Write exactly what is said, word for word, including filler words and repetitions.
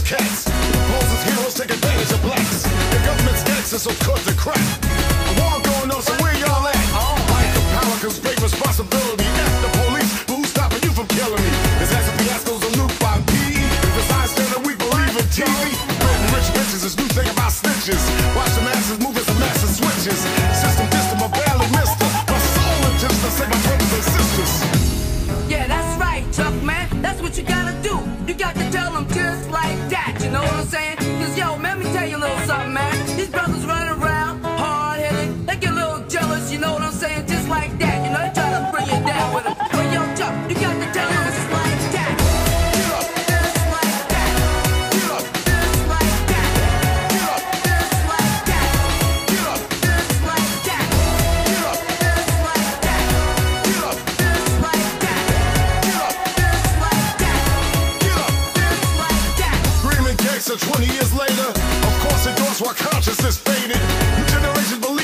cats. Poses heroes take advantage of blacks. The government's gangsters, so cut the crap. A war going on, so where y'all at? Like the power, cause great responsibility. F the police, who's stopping you from killing me? This has a fiasco's a loop by P. If it's I stand that we believe in T V. Building rich bitches is new thing about snitches. Watch the masses move as the masses switches. System distant, but barely missed her. My soul intends to save my brothers and sisters. Yeah, that's right, Chuck, man. That's what you gotta do. You got to tell them just like that, you know what I'm saying? Cause yo, man, let me tell you a little something, man. These brothers running around, hard-headed, they get a little jealous, you know what I'm saying? Just like that, you know, they try to bring you down with them. But yo, Chuck, you got to tell them just like that. Get up, just like that. Get up, just like that. Get up, just like that. Get up, just like that. Get up, just like that. Get up, just like that. Get up, just like that. Get up. Just like that. Screaming gangster twenty years later. Of course, it goes while consciousness faded. New generations believe